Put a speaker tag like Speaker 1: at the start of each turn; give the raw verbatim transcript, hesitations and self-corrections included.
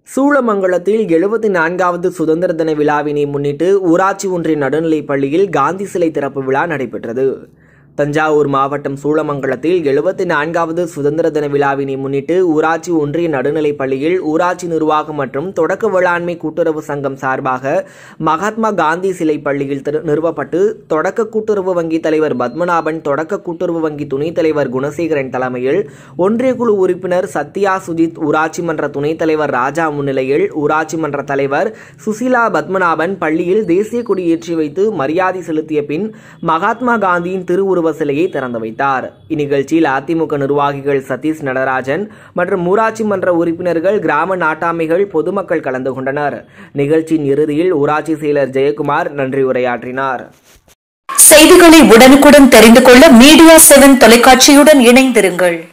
Speaker 1: சூளமங்கலத்தில் எழுபத்தி நான்காவது சுதந்திர தின விழாவினை முன்னிட்டு ஊராட்சி ஒன்றிய நடுநிலைப் பள்ளியில் காந்தி சிலை திறப்பு விழா நடைபெற்றது. தஞ்சாவூர் மாவட்டம் சூளமங்கலத்தில் எழுபத்தி நான்காவது சுதந்திர தின விழாவினை முன்னிட்டு ஊராட்சி ஒன்றிய நடுநிலைப் பள்ளியில் ஊராட்சி நிர்வாகம் மற்றும் தொடக்க வேளாண்மை கூட்டுறவு சங்கம் சார்பாக மகாத்மா காந்தி சிலை பள்ளியில் நிறுவப்பட்டு தொடக்க கூட்டுறவு வங்கி தலைவர் பத்மநாபன், தொடக்க கூட்டுறவு வங்கி துணைத் தலைவர் குணசேகரன் தலைமையில் ஒன்றிய குழு உறுப்பினர் சத்யா சுஜித், ஊராட்சி மன்ற துணைத் தலைவர் ராஜா முன்னிலையில் ஊராட்சி மன்ற தலைவர் சுசிலா பத்மநாபன் பள்ளியில் தேசிய கொடி ஏற்றி வைத்து மரியாதை செலுத்திய பின் மகாத்மா காந்தியின் திருவுருவ சிலையை திறந்து வைத்தார். இந்நிகழ்ச்சியில் அதிமுக நிர்வாகிகள் சதீஷ் நடராஜன் மற்றும் ஊராட்சி மன்ற உறுப்பினர்கள், கிராம நாட்டாமைகள், பொதுமக்கள் கலந்து கொண்டனர். நிகழ்ச்சியின் இறுதியில் ஊராட்சி செயலர் ஜெயக்குமார் நன்றி உரையாற்றினார்.
Speaker 2: செய்திகளை உடனுக்குடன் தெரிந்து கொள்ள மீடியா செவன் தொலைக்காட்சியுடன் இணைந்திருங்கள்.